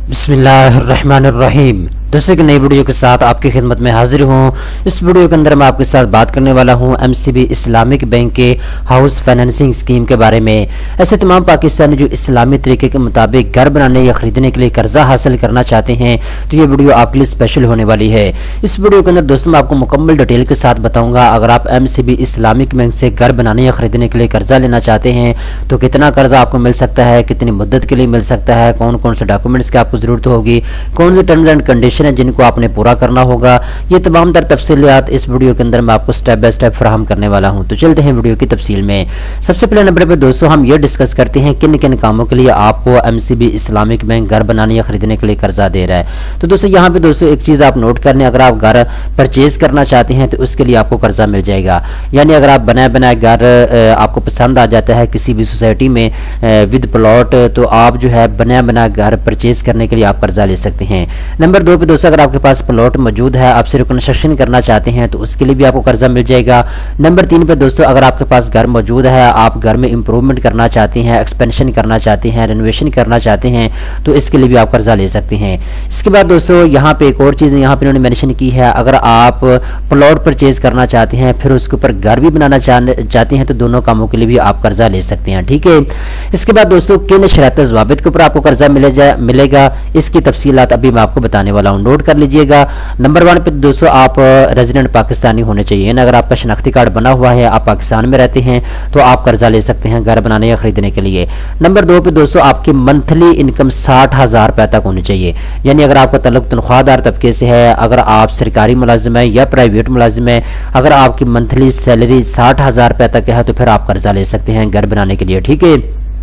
बिस्मिल्लाहिर्रहमानिर्रहीम। दोस्तों की नई वीडियो के साथ आपकी खिदमत में हाजिर हूँ। इस वीडियो के अंदर मैं आपके साथ बात करने वाला हूँ एमसीबी इस्लामिक बैंक के हाउस फाइनेंसिंग स्कीम के बारे में। ऐसे तमाम पाकिस्तानी जो इस्लामी तरीके के मुताबिक घर बनाने या खरीदने के लिए कर्जा हासिल करना चाहते हैं तो ये वीडियो आपके लिए स्पेशल होने वाली है। इस वीडियो के अंदर दोस्तों मैं आपको मुकम्मल डिटेल के साथ बताऊंगा अगर आप एमसीबी इस्लामिक बैंक से घर बनाने या खरीदने के लिए कर्जा लेना चाहते हैं तो कितना कर्जा आपको मिल सकता है, कितनी मुद्दत के लिए मिल सकता है, कौन कौन से डॉक्यूमेंट्स की आपको जरूरत होगी, कौन से टर्म्स एंड कंडीशन है जिनको आपने पूरा करना होगा। ये तमाम तर तफसीलियात इस वीडियो के अंदर मैं आपको स्टेप बाय स्टेप फराहम करने वाला हूं। तो चलते हैं वीडियो की तफसील में। सबसे पहले नंबर पे दोस्तों हम ये डिस्कस करते हैं किन किन कामों के लिए आपको एमसीबी इस्लामिक बैंक घर बनाने या खरीदने के लिए कर्जा दे रहा है। तो दोस्तों यहाँ पे दोस्तों एक चीज आप नोट कर लें, अगर आप घर परचेज करना चाहते हैं तो उसके लिए आपको कर्जा मिल जाएगा। यानी अगर आप बनाए बनाए घर आपको पसंद आ जाता है किसी भी सोसाइटी में विद प्लॉट, तो आप जो है बनाया बनाया घर परचेज करने के लिए आप कर्जा ले सकते हैं। नंबर 2 पे दोस्तों अगर आपके पास प्लॉट मौजूद है, आप सिर्फ कंस्ट्रक्शन करना चाहते हैं तो उसके लिए भी आपको कर्जा मिल जाएगा। नंबर 3 पे दोस्तों अगर आपके पास घर मौजूद है, आप घर में इंप्रूवमेंट करना चाहते हैं, एक्सपेंशन करना चाहते हैं, रेनोवेशन करना चाहते हैं तो इसके लिए भी आप कर्जा ले सकते हैं। इसके बाद दोस्तों यहाँ पे एक और चीज यहाँ पे इन्होंने मेंशन की है, अगर आप प्लॉट परचेज करना चाहते हैं फिर उसके ऊपर घर भी बनाना चाहते हैं तो दोनों कामों के लिए भी आप कर्जा ले सकते हैं। ठीक है। इसके बाद दोस्तों किन शर्त ज़वाबित के ऊपर आपको कर्जा मिलेगा इसकी तफसीलात अभी मैं आपको बताने वाला हूँ, नोट कर लीजिएगा। नंबर 1 पे दोस्तों आप रेजिडेंट पाकिस्तानी होने चाहिए। अगर आपका शनाख्ती कार्ड बना हुआ है, आप पाकिस्तान में रहते हैं तो आप कर्जा ले सकते हैं घर बनाने या खरीदने के लिए। नंबर 2 पे दोस्तों आपकी मंथली इनकम 60,000 रुपए तक होनी चाहिए। यानी अगर आपका तल्लुक तनख्वाहदार तबके से है, अगर आप सरकारी मुलाजिम है या प्राइवेट मुलाजिम है, अगर आपकी मंथली सैलरी 60,000 रुपए तक है तो फिर आप कर्जा ले सकते हैं घर बनाने के लिए। ठीक है।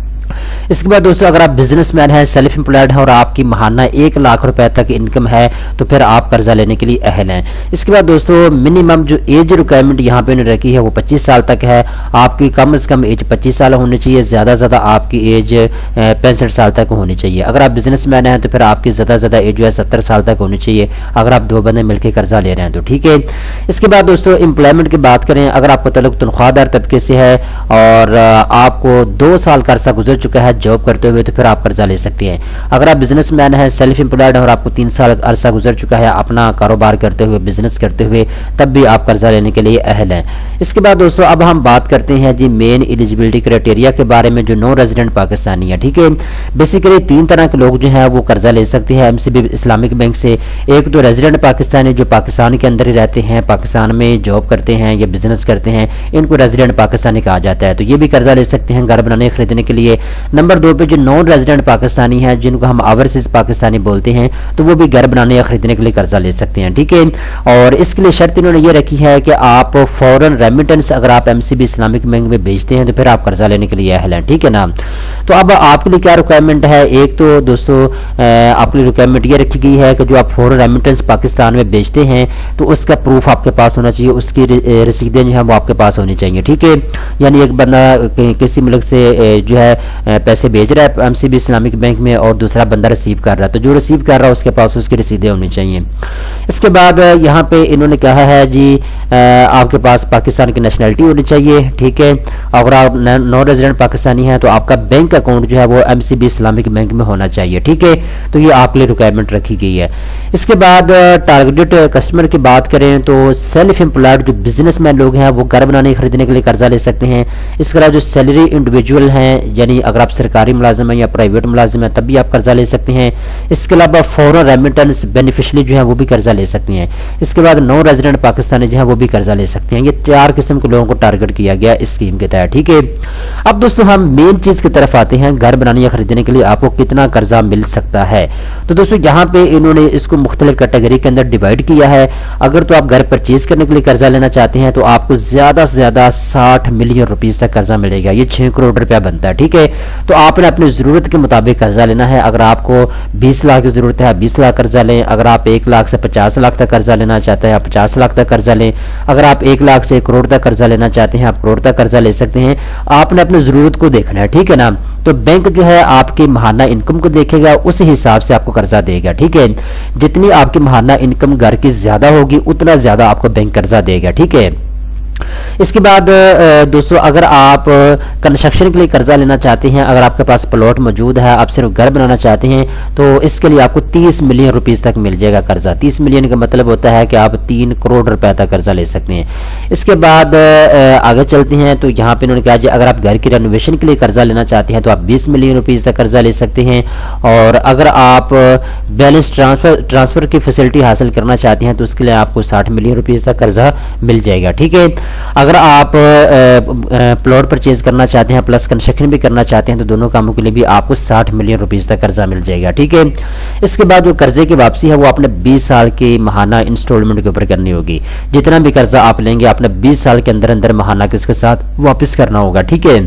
इसके बाद दोस्तों अगर आप बिजनेसमैन हैं, सेल्फ एम्प्लॉयड हैं और आपकी महाना 1 लाख रुपए तक इनकम है तो फिर आप कर्जा लेने के लिए अहल हैं। इसके बाद दोस्तों मिनिमम जो एज रिक्वायरमेंट यहाँ पे उन्होंने रखी है वो 25 साल तक है। आपकी कम से कम एज 25 साल होनी चाहिए, ज्यादा से ज्यादा आपकी एज 65 साल तक होनी चाहिए। अगर आप बिजनेसमैन हैं तो फिर आपकी ज्यादा से ज्यादा एज जो है 70 साल तक होनी चाहिए अगर आप 2 बंदे मिलकर कर्जा ले रहे हैं तो। ठीक है। इसके बाद दोस्तों एम्प्लॉयमेंट की बात करें, अगर आपको तल्लुक तनख्वाहदार तबके से है और आपको 2 साल का अरसा गुजर चुका है जॉब करते हुए तो फिर आप कर्जा ले सकते हैं। अगर आप बिजनेसमैन हैं, सेल्फ एम्प्लॉयड है और आपको 3 साल अरसा गुजर चुका है अपना कारोबार करते हुए, बिजनेस करते हुए, तब भी आप कर्जा लेने के लिए अहल हैं। इसके बाद दोस्तों अब हम बात करते हैं जी मेन एलिजिबिलिटी क्राइटेरिया के बारे में जो नॉन रेजिडेंट पाकिस्तानी है। ठीक है। बेसिकली 3 तरह के लोग जो हैं वो कर्जा ले सकते हैं एमसीबी इस्लामिक बैंक से। एक तो रेजिडेंट पाकिस्तानी जो पाकिस्तान के अंदर ही रहते हैं, पाकिस्तान में जॉब करते हैं या बिजनेस करते हैं, इनको रेजिडेंट पाकिस्तानी कहा जाता है, तो ये भी कर्जा ले सकते हैं घर बनाने खरीदने के लिए। नंबर 2 पे जो नॉन रेजिडेंट पाकिस्तानी है जिनको हम ओवरसीज पाकिस्तानी बोलते हैं तो वो भी घर बनाने या खरीदने के लिए कर्जा ले सकते हैं। ठीक है। और इसके लिए शर्त इन्होंने ये रखी है कि आप फॉरेन रेमिटेंस अगर आप एमसीबी इस्लामिक बैंक में भेजते हैं तो फिर आप कर्जा लेने के लिए अहल हैं। ठीक है ना। तो अब आपके लिए क्या रिक्वायरमेंट है, एक तो दोस्तों आपकी रिक्वायरमेंट ये रखी गई है कि जो आप फॉरेन रेमिटेंस पाकिस्तान में भेजते हैं तो उसका प्रूफ आपके पास होना चाहिए, उसकी रसीदें जो है वो आपके पास होनी चाहिए। ठीक है। यानी एक बंदा किसी मुल्क से जो है पैसे भेज रहा है एमसीबी इस्लामिक बैंक में और दूसरा बंदा रिसीव कर रहा है तो जो रिसीव कर रहा है उसके पास उसकी रसीदें होनी चाहिए। इसके बाद यहाँ पे इन्होंने कहा है जी आपके पास पाकिस्तान की नेशनलिटी होनी चाहिए। ठीक है। अगर आप नॉन रेजिडेंट पाकिस्तानी हैं तो आपका बैंक अकाउंट जो है वो एमसीबी इस्लामिक बैंक में होना चाहिए। ठीक है। तो ये आपके लिए रिक्वायरमेंट रखी गई है। इसके बाद टारगेटेड कस्टमर की बात करें तो सेल्फ एम्प्लॉयड जो बिजनेसमैन लोग हैं वो घर बनाने खरीदने के लिए कर्जा ले सकते हैं। इसके अलावा जो सैलरी इंडिविजुअल हैं यानी अगर आप सरकारी मुलाजिम है या प्राइवेट मुलाजिम है तब भी आप कर्जा ले सकते हैं। इसके अलावा फॉरेन रेमिटेंस बेनिफिशियरी जो है वो भी कर्जा ले सकते हैं। इसके बाद नॉन रेजिडेंट पाकिस्तानी जो है वो भी कर्जा ले सकते हैं। ये 4 किस्म के लोगों को टारगेट किया गया इस स्कीम के तहत। ठीक है। अब दोस्तों हम मेन चीज की तरफ आते हैं, घर बनाने या खरीदने के लिए आपको कितना कर्जा मिल सकता है। तो दोस्तों यहाँ पे इन्होंने इसको मुख्तलिफ कैटेगरी के अंदर डिवाइड किया है। अगर तो आप घर परचेज करने के लिए कर्जा लेना चाहते हैं तो आपको ज्यादा से ज्यादा 60 मिलियन रुपीज तक कर्जा मिलेगा, ये 6 करोड़ रुपया बनता है। ठीक है। तो आपने अपनी जरूरत के मुताबिक कर्जा लेना है। अगर आपको 20 लाख की जरूरत है 20 लाख कर्जा लें। अगर आप 1 लाख से 50 लाख तक कर्जा लेना चाहते हैं आप 50 लाख तक कर्जा लें। अगर आप 1 लाख से 1 करोड़ तक कर्जा लेना चाहते हैं आप करोड़ तक कर्जा ले सकते हैं। आपने अपनी जरूरत को देखना है। ठीक है ना। तो बैंक जो है आपकी महाना इनकम को देखेगा, उस हिसाब से आपको कर्जा देगा। ठीक है। जितनी आपकी महाना इनकम घर की ज्यादा होगी उतना ज्यादा आपको बैंक कर्जा देगा। ठीक है। इसके बाद दोस्तों अगर आप कंस्ट्रक्शन के लिए कर्जा लेना चाहते हैं, अगर आपके पास प्लॉट मौजूद है, आप सिर्फ घर बनाना चाहते हैं, तो इसके लिए आपको 30 मिलियन रुपीस तक मिल जाएगा कर्जा। 30 मिलियन का मतलब होता है कि आप 3 करोड़ रुपए तक कर्जा ले सकते हैं। इसके बाद आगे चलते हैं तो यहाँ पे उन्होंने कहा अगर आप घर की रेनोवेशन के लिए कर्जा लेना चाहते हैं तो आप 20 मिलियन रुपीस तक कर्जा ले सकते हैं। और अगर आप बैलेंस ट्रांसफर की फैसिलिटी हासिल करना चाहते हैं तो उसके लिए आपको 60 मिलियन रुपीस तक कर्जा मिल जाएगा। ठीक है, अगर आप प्लॉट परचेज करना चाहते हैं प्लस कंस्ट्रक्शन भी करना चाहते हैं तो दोनों कामों के लिए भी आपको 60 मिलियन रुपीस तक कर्जा मिल जाएगा। ठीक है, इसके बाद जो कर्जे की वापसी है वो आपने 20 साल की महाना इंस्टॉलमेंट के ऊपर करनी होगी। जितना भी कर्जा आप लेंगे आपने 20 साल के अंदर अंदर महाना किसके साथ वापस करना होगा। ठीक है,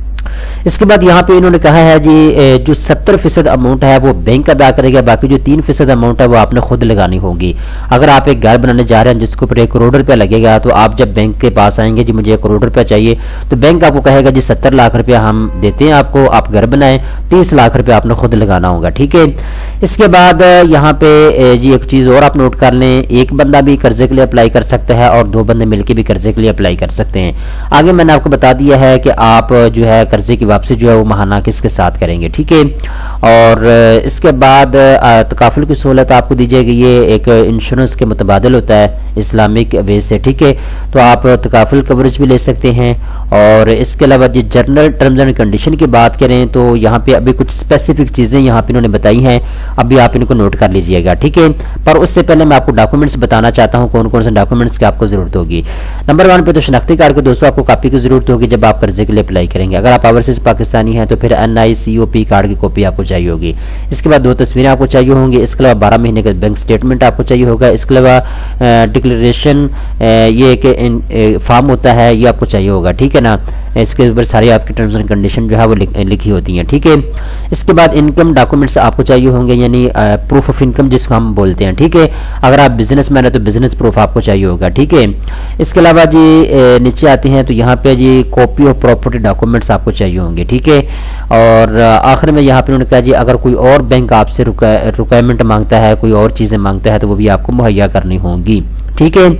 इसके बाद यहाँ पे इन्होंने कहा है जी जो 70% अमाउंट है वो बैंक अदा करेगा, बाकी जो 3% अमाउंट है वो आपने खुद लगानी होगी। अगर आप एक घर बनाने जा रहे हैं जिसके ऊपर 1 करोड़ रुपया लगेगा तो आप जब बैंक के पास आएंगे जी मुझे 1 करोड़ रुपया चाहिए तो बैंक आपको कहेगा जी 70 लाख रुपया हम देते हैं आपको, आप घर बनाएं, 30 लाख रुपया आपने खुद लगाना होगा। ठीक है, इसके बाद यहाँ पे जी एक चीज और आप नोट कर लें, एक बंदा भी कर्जे के लिए अप्लाई कर सकता है और 2 बंदे मिलकर भी कर्जे के लिए अप्लाई कर सकते हैं। आगे मैंने आपको बता दिया है कि आप जो है कर्जे की वापसी जो है वो महाना किसके साथ करेंगे। ठीक है, और इसके बाद तकाफुल की सहूलत आपको दी जाएगी, ये एक इंश्योरेंस के मुतबादिल होता है इस्लामिक वे से। ठीक है, तो आप तकाफुल कवरेज भी ले सकते हैं। और इसके अलावा जो जनरल टर्म्स एंड कंडीशन की बात करें तो यहाँ पे अभी कुछ स्पेसिफिक चीजें यहाँ पे इन्होंने बताई हैं, अभी आप इनको नोट कर लीजिएगा। ठीक है, पर उससे पहले मैं आपको डॉक्यूमेंट्स बताना चाहता हूँ कौन कौन से डॉक्यूमेंट्स की आपको जरूरत होगी। नंबर 1 पे तो शनाख्ती कार्ड की दोस्तों आपको कॉपी की जरूरत होगी जब आप कर्जे के लिए अप्लाई करेंगे। अगर आप ओवरसीज पाकिस्तानी हैं तो फिर NICOP कार्ड की कॉपी आपको चाहिए होगी। इसके बाद 2 तस्वीरें आपको चाहिए होंगी। इसके अलावा 12 महीने का बैंक स्टेटमेंट आपको चाहिए होगा। इसके अलावा डिक्लेरेशन ये एक फॉर्म होता है ये आपको चाहिए होगा। ठीक है ना, इसके ऊपर सारी आपकी टर्म्स एंड कंडीशन जो है वो लिखी होती हैं। ठीक है, इसके बाद इनकम डॉक्यूमेंट्स आपको चाहिए होंगे, यानी प्रूफ ऑफ इनकम जिसको हम बोलते हैं। ठीक है, अगर आप बिजनेसमैन है तो बिजनेस प्रूफ आपको चाहिए होगा। ठीक है, इसके अलावा जी नीचे आते हैं तो यहाँ पे जी कॉपी ऑफ प्रॉपर्टी डॉक्यूमेंट्स आपको चाहिए होंगे। ठीक है, और आखिर में यहाँ पे उन्होंने कहा जी अगर कोई और बैंक आपसे रिक्वायरमेंट मांगता है, कोई और चीजें मांगता है तो वो भी आपको मुहैया करनी होंगी। ठीक है,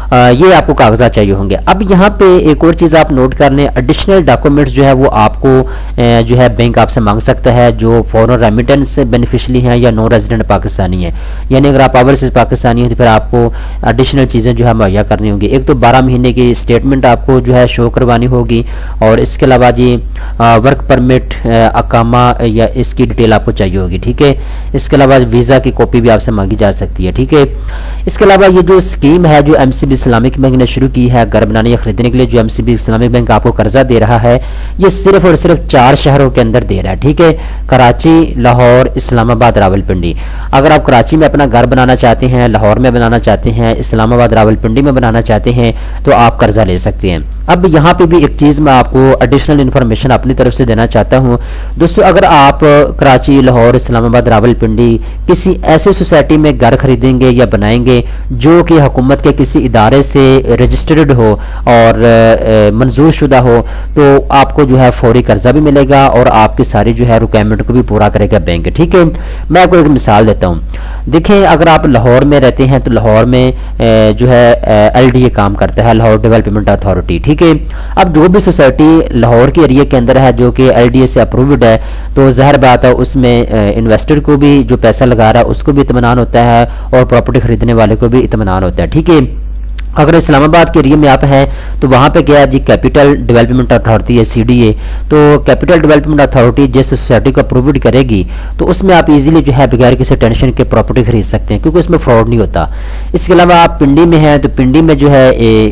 ये आपको कागजात चाहिए होंगे। अब यहाँ पे एक और चीज आप नोट कर लें, एडिशनल डॉक्यूमेंट्स जो है वो आपको जो है बैंक आपसे मांग सकता है जो फॉरेन रेमिटेंस बेनिफिशियरी हैं या नॉन रेजिडेंट पाकिस्तानी है। यानी अगर आप ओवरसीज पाकिस्तानी हैं तो फिर आपको एडिशनल चीजें जो है मुहैया करनी होंगी। एक तो 12 महीने की स्टेटमेंट आपको जो है शो करवानी होगी, और इसके अलावा जी वर्क परमिट अकामा या इसकी डिटेल आपको चाहिए होगी। ठीक है, इसके अलावा वीजा की कॉपी भी आपसे मांगी जा सकती है। ठीक है, इसके अलावा ये जो स्कीम है जो MCB इस्लामिक बैंक ने शुरू की है घर बनाने या खरीदने के लिए, जो MCB इस्लामिक बैंक आपको कर्जा दे रहा है ये सिर्फ और सिर्फ 4 शहरों के अंदर दे रहा है। ठीक है, कराची, लाहौर, इस्लामाबाद, रावलपिंडी। अगर आप कराची में अपना घर बनाना चाहते हैं, लाहौर में बनाना चाहते हैं, इस्लामाबाद, रावलपिंडी में बनाना चाहते हैं तो आप कर्जा ले सकते हैं। अब यहाँ पे भी एक चीज मैं आपको एडिशनल इन्फॉर्मेशन अपनी तरफ से देना चाहता हूँ दोस्तों, अगर आप कराची, लाहौर, इस्लामाबाद, रावलपिंडी किसी ऐसी सोसाइटी में घर खरीदेंगे या बनाएंगे जो कि हुकूमत के किसी इदारे से रजिस्टर्ड हो और मंजूर शुदा हो तो आपको जो है फौरी कर्जा भी मिलेगा और आपकी सारी जो है रिक्वायरमेंट को भी पूरा करेगा बैंक। ठीक है, मैं आपको एक मिसाल देता हूँ। देखें, अगर आप लाहौर में रहते हैं तो लाहौर में जो है LDA काम करता है, लाहौर डेवलपमेंट अथॉरिटी। ठीक है, अब जो भी सोसाइटी लाहौर के एरिया के अंदर है जो कि LDA से अप्रूव्ड है तो जाहिर बात है उसमें इन्वेस्टर को भी जो पैसा लगा रहा है उसको भी इत्मीनान होता है और प्रॉपर्टी खरीदने वाले को भी इत्मीनान होता है। ठीक है, अगर इस्लामाबाद के एरिया में आप हैं तो वहां पे क्या है जी कैपिटल डेवलपमेंट अथॉरिटी है CDA, तो कैपिटल डेवलपमेंट अथॉरिटी जिस सोसाइटी को अप्रूव्ड करेगी तो उसमें आप इजीली जो है बगैर किसी टेंशन के प्रॉपर्टी खरीद सकते हैं क्योंकि उसमें फ्रॉड नहीं होता। इसके अलावा आप पिंडी में हैं तो पिंडी में जो है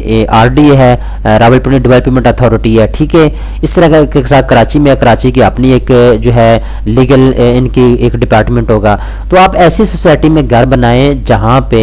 RDA है, रावलपिंडी डेवलपमेंट अथॉरिटी है। ठीक है, इस तरह के साथ कराची में कराची की अपनी एक जो है लीगल इनकी एक डिपार्टमेंट होगा। तो आप ऐसी सोसाइटी में घर बनाएं जहां पे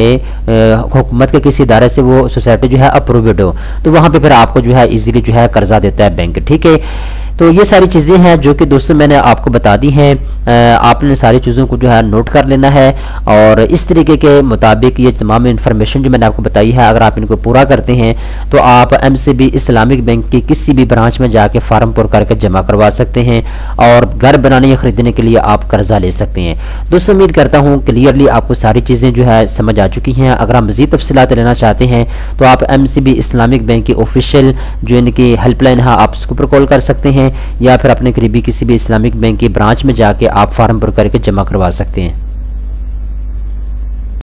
हुकूमत के किसी इदारे से वो सोसाइटी जो है अप्रूव्ड हो, तो वहां पे फिर आपको जो है इजीली जो है कर्जा देता है बैंक। ठीक है, तो ये सारी चीजें हैं जो कि दोस्तों मैंने आपको बता दी हैं। आपने सारी चीजों को जो है नोट कर लेना है और इस तरीके के मुताबिक ये तमाम इंफॉर्मेशन जो मैंने आपको बताई है, अगर आप इनको पूरा करते हैं तो आप एमसीबी इस्लामिक बैंक की किसी भी ब्रांच में जाके फॉर्म पुर करके जमा करवा सकते हैं और घर बनाने या खरीदने के लिए आप कर्जा ले सकते हैं। दोस्तों उम्मीद करता हूं क्लियरली आपको सारी चीजें जो है समझ आ चुकी हैं। अगर आप मजीद तफसीलात लेना चाहते हैं तो आप एमसीबी इस्लामिक बैंक की ऑफिशियल जो इनकी हेल्पलाइन है आप उसके ऊपर कॉल कर सकते हैं या फिर अपने करीबी किसी भी इस्लामिक बैंक की ब्रांच में जाके आप फॉर्म भर करके जमा करवा सकते हैं।